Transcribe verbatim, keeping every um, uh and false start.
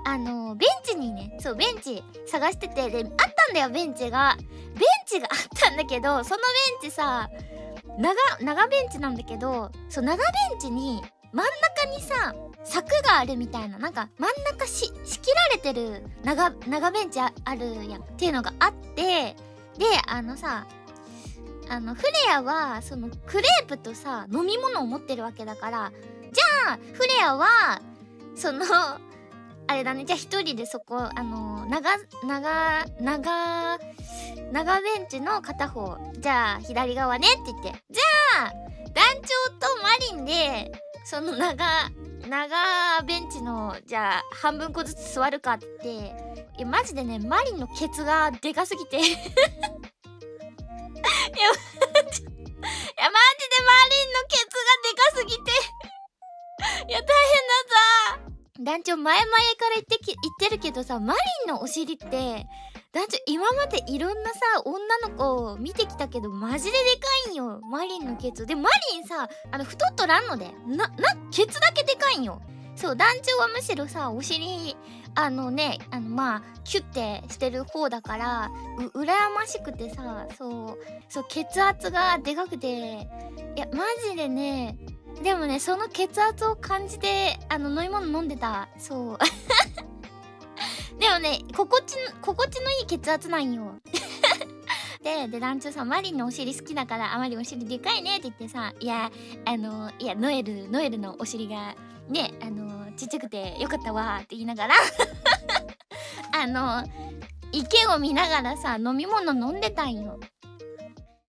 あのベンチにね、そうベンチ探してて、であったんだよ、ベンチがベンチがあったんだけど、そのベンチさ長長ベンチなんだけど、そう長ベンチに真ん中にさ柵があるみたいな、なんか真ん中し仕切られてる長長ベンチ あ, あるやんっていうのがあって、であのさあのフレアはそのクレープとさ飲み物を持ってるわけだから、じゃあフレアはそのあれだね、じゃあ一人でそこあの長長長長ベンチの片方、じゃあ左側ねって言って、じゃあ団長とマリンでその長長ベンチのじゃあ半分こずつ座るかって言って、いやマジでねマリンのケツがでかすぎていやマジいやマジでマリンのケツがでかすぎていや大変だった団長。前々から言ってき言ってるけどさ、マリンのお尻って団長今までいろんなさ女の子を見てきたけどマジででかいんよ、マリンのケツで。マリンさあの太っとらんのでななケツだけでかいんよ。そう団長はむしろさお尻あのねあのまあキュッてしてる方だからう羨ましくてさ、そうそう血圧がでかくて、いやマジでね、でもねその血圧を感じてあの飲み物飲んでた。そうでもね心地心地のいい血圧なんよでで団長さマリンのお尻好きだからあまりお尻でかいねって言ってさ、いやあのいやノエルノエルのお尻がねあのちっちゃくてよかったわって言いながらあの池を見ながらさ飲み物飲んでたんよ。